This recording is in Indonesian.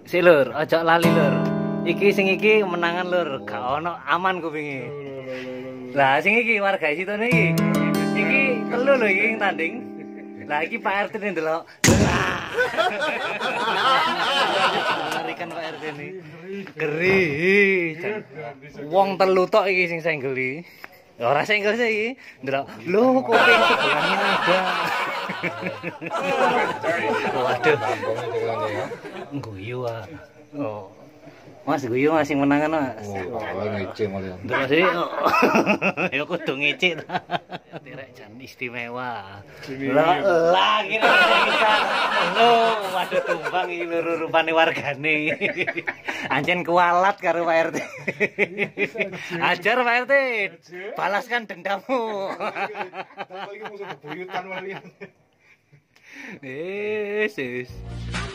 Si lur, ojo lali lur. Iki sing iki menangan lur, gak ono aman kupinge. Lah sing iki warga sitone iki. Iki telu lho iki sing tanding. Lah iki Pak RT ne ndelok. Ngerikan Pak RT ini. Geri. Wong telu tok iki sing senggeli. Ora senggel sih iki. Ndelok, lho kuping sebelahnya ada. Waduh. Guyu ah. Oh. Mas guyu Mas sing menangan Mas. Oh, ngece malah. Ndelok sih. Ya kudu ngecek ta. Tirek jan istimewa. Lah kira kita. Lho, waduh tumbang iki lho rupane wargane. Anjen kualat karo Pak RT. Ajar Pak RT. Balaskan dendammu. Iki musuh bebuyutan walian. Sis.